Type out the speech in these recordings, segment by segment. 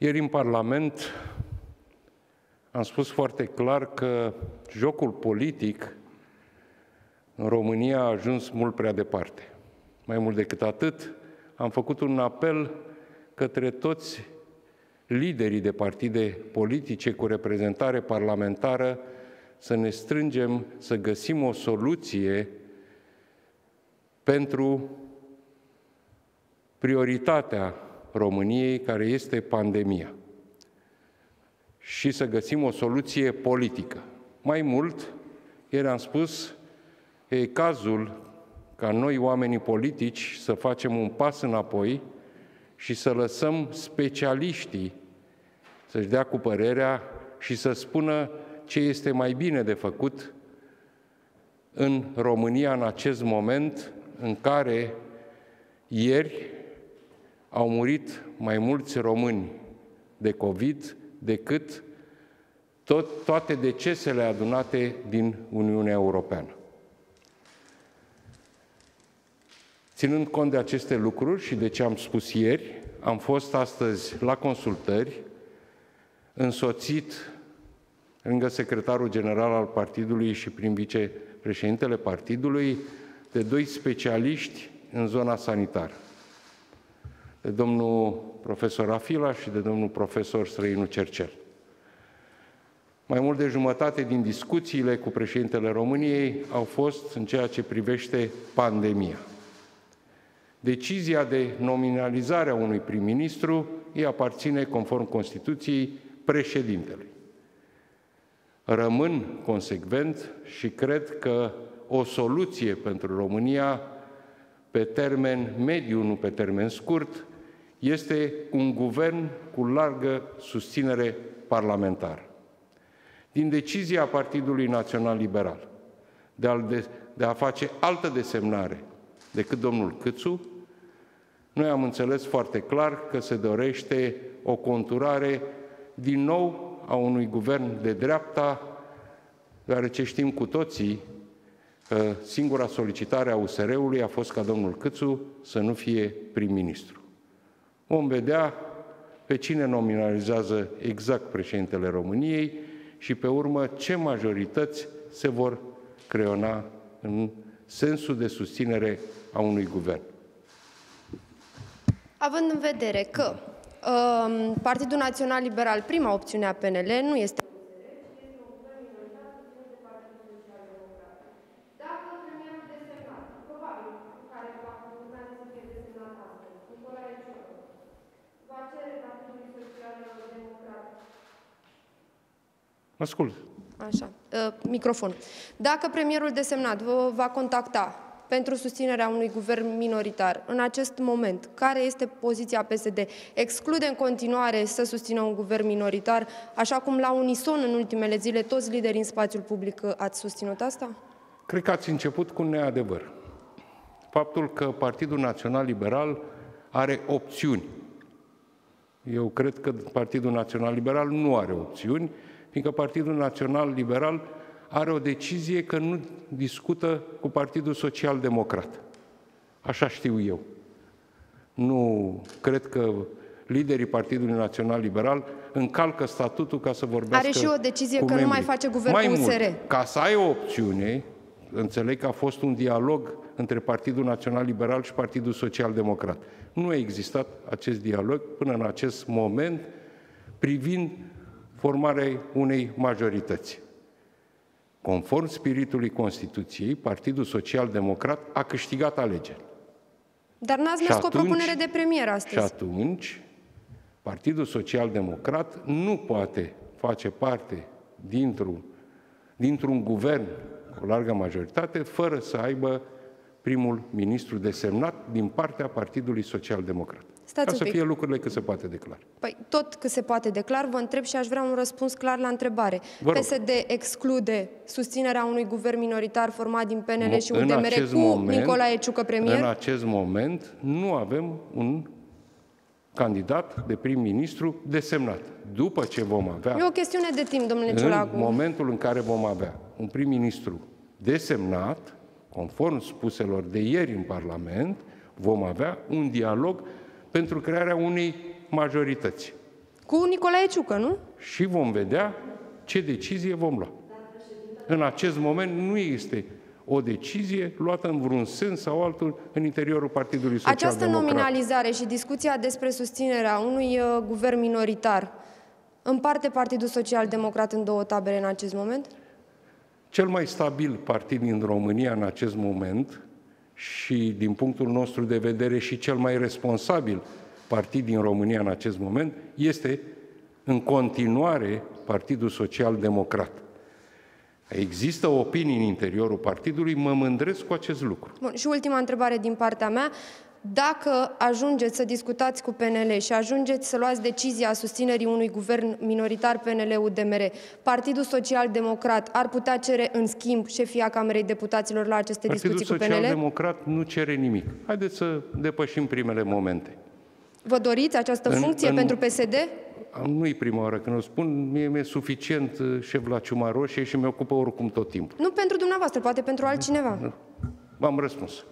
Ieri în Parlament am spus foarte clar că jocul politic în România a ajuns mult prea departe. Mai mult decât atât, am făcut un apel către toți liderii de partide politice cu reprezentare parlamentară să ne strângem, să găsim o soluție pentru prioritatea României, care este pandemia, și să găsim o soluție politică. Mai mult, ieri am spus că e cazul ca noi, oamenii politici, să facem un pas înapoi și să lăsăm specialiștii să-și dea cu părerea și să spună ce este mai bine de făcut în România în acest moment în care ieri au murit mai mulți români de COVID decât toate decesele adunate din Uniunea Europeană. Ținând cont de aceste lucruri și de ce am spus ieri, am fost astăzi la consultări, însoțit lângă secretarul general al partidului și prin vicepreședintele partidului de doi specialiști în zona sanitară, de domnul profesor Afila și de domnul profesor Străinu Cercel. Mai mult de jumătate din discuțiile cu președintele României au fost în ceea ce privește pandemia. Decizia de nominalizare a unui prim-ministru îi aparține, conform Constituției, președintelui. Rămân consecvent și cred că o soluție pentru România pe termen mediu, nu pe termen scurt, este un guvern cu largă susținere parlamentară. Din decizia Partidului Național Liberal de a face altă desemnare decât domnul Câțu, noi am înțeles foarte clar că se dorește o conturare din nou a unui guvern de dreapta, deoarece știm cu toții că singura solicitare a USR-ului a fost ca domnul Câțu să nu fie prim-ministru. Vom vedea pe cine nominalizează exact președintele României și pe urmă ce majorități se vor creona în sensul de susținere a unui guvern. Având în vedere că Partidul Național Liberal, prima opțiune a PNL, nu este un guvern minoritar susținut de Partidul Social Democrat. Dacă premierul desemnat, probabil care urmează să fie desemnat astăzi, Nicolae Ciucă, va cere Partidului Social Democrat. Ascult. Așa, microfon. Dacă premierul desemnat vă va contacta pentru susținerea unui guvern minoritar, în acest moment, care este poziția PSD? Exclude în continuare să susțină un guvern minoritar, așa cum la unison în ultimele zile toți liderii în spațiul public ați susținut asta? Cred că ați început cu un neadevăr. Faptul că Partidul Național Liberal are opțiuni. Eu cred că Partidul Național Liberal nu are opțiuni, fiindcă Partidul Național Liberal are o decizie că nu discută cu Partidul Social Democrat. Așa știu eu. Nu cred că liderii Partidului Național Liberal încalcă statutul ca să vorbească. Are și o decizie că membrii. nu mai face guvern cu USR. Mult, ca să ai o opțiune, înțeleg că a fost un dialog între Partidul Național Liberal și Partidul Social Democrat. Nu a existat acest dialog până în acest moment privind formarea unei majorități. Conform spiritului Constituției, Partidul Social Democrat a câștigat alegeri. Dar n-ați mers cu o propunere de premier astăzi. Și atunci, Partidul Social Democrat nu poate face parte dintr-un guvern cu largă majoritate fără să aibă primul ministru desemnat din partea Partidului Social Democrat. Ca să fie lucrurile cât se poate de clar. Păi tot cât se poate de clar, vă întreb și aș vrea un răspuns clar la întrebare. PSD exclude susținerea unui guvern minoritar format din PNL și UDMR cu Nicolae Ciucă premier? În acest moment nu avem un candidat de prim-ministru desemnat. După ce vom avea... E o chestiune de timp, domnule Ciolacu. În momentul în care vom avea un prim-ministru desemnat, conform spuselor de ieri în Parlament, vom avea un dialog pentru crearea unei majorități. Cu Nicolae Ciucă, nu? Și vom vedea ce decizie vom lua. În acest moment nu este o decizie luată în vreun sens sau altul în interiorul Partidului Social-Democrat. Această nominalizare și discuția despre susținerea unui guvern minoritar împarte Partidul Social-Democrat în două tabere în acest moment? Cel mai stabil partid din România în acest moment și, din punctul nostru de vedere, și cel mai responsabil partid din România în acest moment este în continuare Partidul Social-Democrat. Există opinii în interiorul partidului, mă mândresc cu acest lucru. Bun, și ultima întrebare din partea mea. Dacă ajungeți să discutați cu PNL și ajungeți să luați decizia susținerii unui guvern minoritar PNL-UDMR, Partidul Social-Democrat ar putea cere în schimb șefia Camerei Deputaților la aceste discuții cu PNL? Partidul Social-Democrat nu cere nimic. Haideți să depășim primele momente. Vă doriți această funcție pentru PSD? Nu-i prima oară când o spun, mie mi-e suficient șef la Ciuma Roșie și mi ocupă oricum tot timpul. Nu pentru dumneavoastră, poate pentru altcineva. V-am răspuns.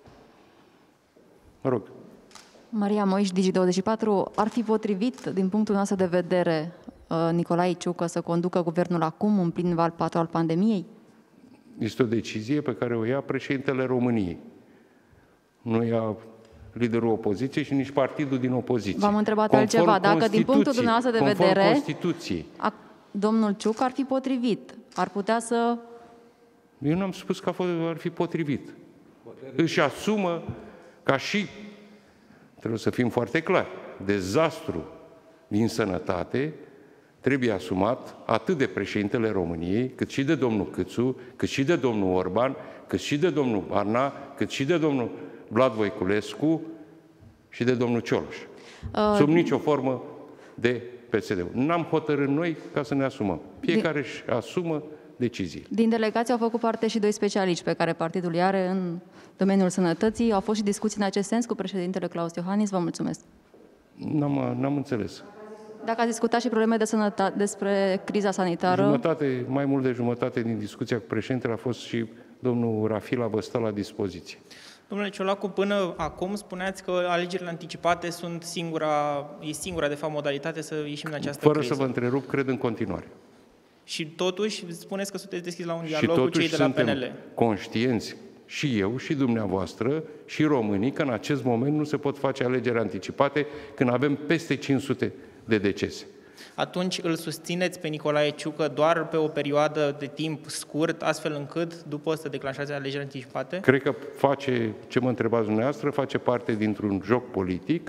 Mă rog. Maria Moiș, Digi24, ar fi potrivit, din punctul nostru de vedere, Nicolae Ciucă să conducă guvernul acum, în plin val 4 al pandemiei? Este o decizie pe care o ia președintele României. Nu ia liderul opoziției și nici partidul din opoziție. V-am întrebat altceva. Dacă, din punctul dumneavoastră de vedere, Constituției, domnul Ciucă ar fi potrivit, ar putea să... Eu n-am spus că ar fi potrivit. Își asumă ca și, trebuie să fim foarte clari, dezastru din sănătate trebuie asumat atât de președintele României, cât și de domnul Câțu, cât și de domnul Orban, cât și de domnul Barna, cât și de domnul Vlad Voiculescu și de domnul Cioloș. Sub nicio formă de PSD. N-am hotărât noi ca să ne asumăm. Fiecare își asumă decizii. Din delegație au făcut parte și 2 specialiști pe care partidul îi are în domeniul sănătății. Au fost și discuții în acest sens cu președintele Claus Iohannis. Vă mulțumesc. N-am înțeles. Dacă ați discutat și probleme de sănătate, despre criza sanitară... Mai mult de jumătate din discuția cu președintele a fost și domnul Rafila, vă stă la dispoziție. Domnule Ciolacu, până acum spuneați că alegerile anticipate sunt singura, de fapt, modalitate să ieșim din această criză. Fără să vă întrerup, cred în continuare. Și totuși spuneți că sunteți deschiși la un dialog cu cei de la PNL. Și conștienți, și eu, și dumneavoastră, și românii, că în acest moment nu se pot face alegeri anticipate când avem peste 500 de decese. Atunci îl susțineți pe Nicolae Ciucă doar pe o perioadă de timp scurt, astfel încât, după să declanșați alegeri anticipate? Cred că face, ce mă întrebați dumneavoastră, face parte dintr-un joc politic.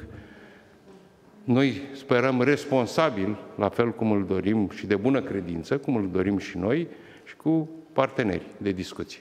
Noi sperăm responsabil, la fel cum îl dorim și de bună credință, cum îl dorim și noi, și cu parteneri de discuție.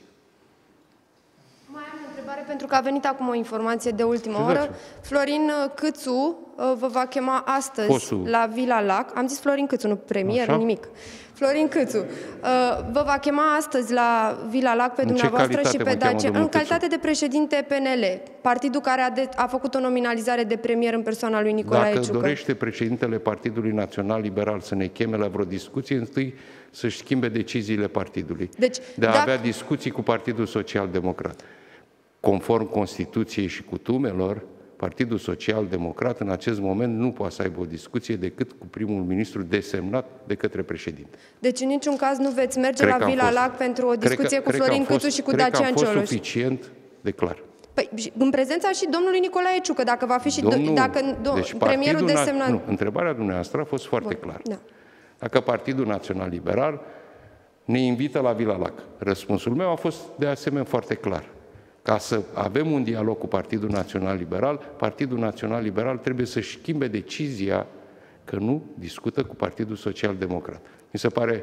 Mai am o întrebare, pentru că a venit acum o informație de ultimă oră. Florin Câțu vă va chema astăzi la Vila Lac. Am zis Florin Câțu, nu premier, nimic. Florin Câțu vă va chema astăzi la Vila Lac pe dumneavoastră și pe Dacia în calitate de președinte PNL, partidul care a făcut o nominalizare de premier în persoana lui Nicolae Ciucă. Dacă dorește președintele Partidului Național Liberal să ne cheme la vreo discuție, întâi să-și schimbe deciziile partidului. Deci, de a avea discuții cu Partidul Social-Democrat. Conform Constituției și cutumelor, Partidul Social-Democrat în acest moment nu poate să aibă o discuție decât cu primul ministru desemnat de către președinte. Deci în niciun caz nu veți merge la Vila Lac pentru o discuție cu Florin Câțu și cu Dacian Cioloș? Cred că a fost suficient de clar. Păi, în prezența și domnului Nicolae Ciucă, dacă va fi și premierul desemnat. Nu, întrebarea dumneavoastră a fost foarte clară. Da. Dacă Partidul Național Liberal ne invită la Vila Lac. Răspunsul meu a fost de asemenea foarte clar. Ca să avem un dialog cu Partidul Național Liberal, Partidul Național Liberal trebuie să-și schimbe decizia că nu discută cu Partidul Social Democrat. Mi se pare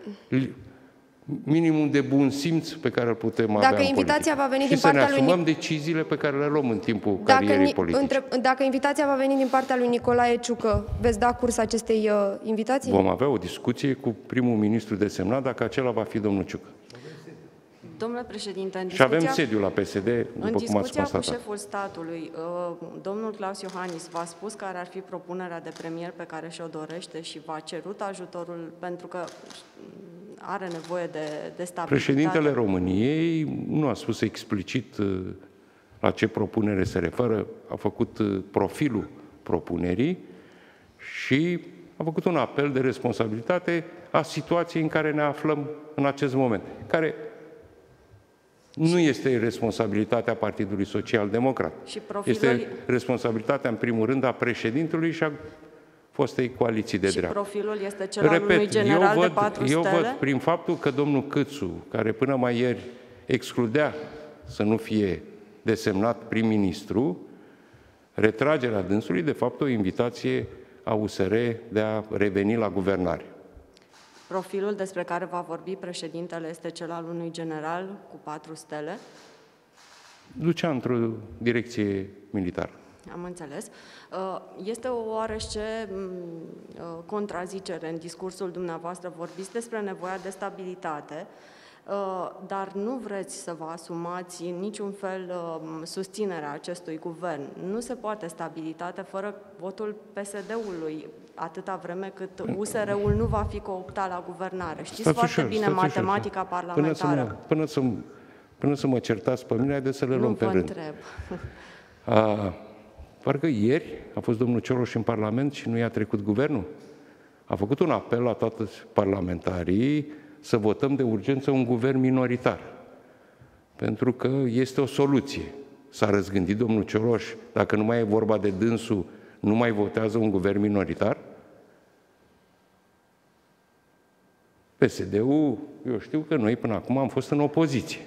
minimum de bun simț pe care îl putem avea în invitația va veni și din să ne partea lui asumăm deciziile pe care le luăm în timpul carierei politice. Dacă invitația va veni din partea lui Nicolae Ciucă, veți da curs acestei invitații? Vom avea o discuție cu primul ministru desemnat, dacă acela va fi domnul Ciucă. Domnule președinte, și avem sediul la PSD, după cum ați constatat. Cu șeful statului, domnul Claus Iohannis v-a spus care ar fi propunerea de premier pe care și-o dorește și v-a cerut ajutorul pentru că are nevoie de stabilitate? Președintele României nu a spus explicit la ce propunere se referă, a făcut profilul propunerii și a făcut un apel de responsabilitate a situației în care ne aflăm în acest moment, care nu este responsabilitatea Partidului Social-Democrat. Este responsabilitatea, în primul rând, a președintelui și a fostei coaliții de dreapta. Și profilul este cel al unui general de 4 stele? Eu văd, prin faptul că domnul Câțu, care până mai ieri excludea să nu fie desemnat prim-ministru, retragerea dânsului, de fapt, o invitație a USR de a reveni la guvernare. Profilul despre care va vorbi președintele este cel al unui general cu 4 stele? Ducea într-o direcție militară. Am înțeles. Este o oarește contrazicere în discursul dumneavoastră. Vorbiți despre nevoia de stabilitate, dar nu vreți să vă asumați în niciun fel susținerea acestui guvern. Nu se poate stabilitate fără votul PSD-ului, atâta vreme cât USR-ul nu va fi cooptat la guvernare. Știți foarte bine matematica parlamentară. Până să mă certați pe mine, haideți să le luăm pe rând. Nu vă întreb. Parcă ieri a fost domnul Cioloș în Parlament și nu i-a trecut guvernul. A făcut un apel la toți parlamentarii să votăm de urgență un guvern minoritar. Pentru că este o soluție. S-a răzgândit domnul Cioloș, dacă nu mai e vorba de dânsul, nu mai votează un guvern minoritar? PSD-ul, eu știu că noi până acum am fost în opoziție.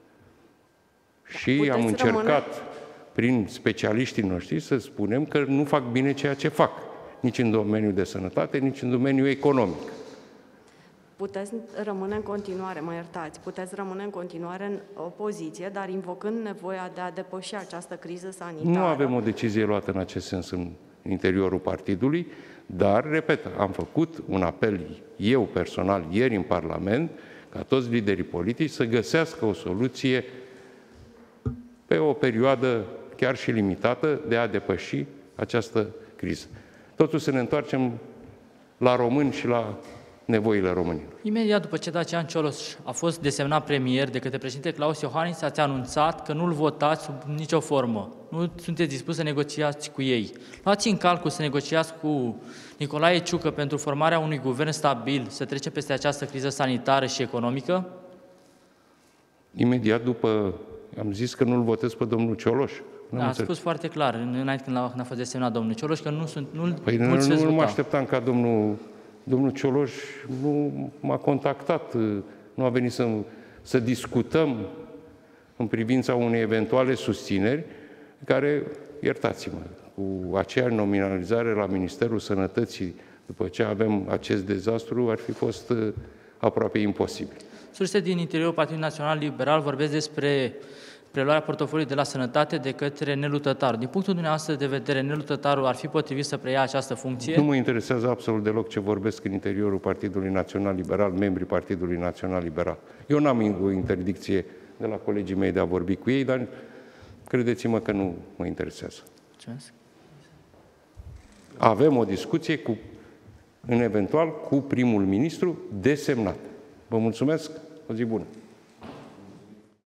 Și am încercat, prin specialiștii noștri, să spunem că nu fac bine ceea ce fac, nici în domeniul de sănătate, nici în domeniul economic. Puteți rămâne în continuare, mă iertați, puteți rămâne în continuare în opoziție, dar invocând nevoia de a depăși această criză sanitară. Nu avem o decizie luată în acest sens în interiorul partidului, dar, repet, am făcut un apel eu personal ieri în Parlament, ca toți liderii politici să găsească o soluție pe o perioadă chiar și limitată de a depăși această criză. Totuși să ne întoarcem la români și la nevoile românilor. Imediat după ce Dacian Cioloș a fost desemnat premier de către președinte Claus Iohannis, ați anunțat că nu-l votați sub nicio formă. Nu sunteți dispus să negociați cu ei. Luați în calcul să negociați cu Nicolae Ciucă pentru formarea unui guvern stabil, să trece peste această criză sanitară și economică? Imediat după, am zis că nu-l votez pe domnul Cioloș. Da, ați spus foarte clar, înainte când a fost desemnat domnul Cioloș, că nu mă așteptam ca domnul Cioloș nu m-a contactat, nu a venit să discutăm în privința unei eventuale susțineri, care, iertați-mă, cu aceeași nominalizare la Ministerul Sănătății, după ce avem acest dezastru, ar fi fost aproape imposibil. Surse din interiorul Partidului Național Liberal vorbesc despre preluarea portofoliului de la Sănătate de către Nelu Tătaru. Din punctul dumneavoastră de vedere, Nelu Tătaru ar fi potrivit să preia această funcție? Nu mă interesează absolut deloc ce vorbesc în interiorul Partidului Național Liberal, membrii Partidului Național Liberal. Eu n-am o interdicție de la colegii mei de a vorbi cu ei, dar credeți-mă că nu mă interesează. Mulțumesc. Avem o discuție eventual cu primul ministru desemnat. Vă mulțumesc, o zi bună!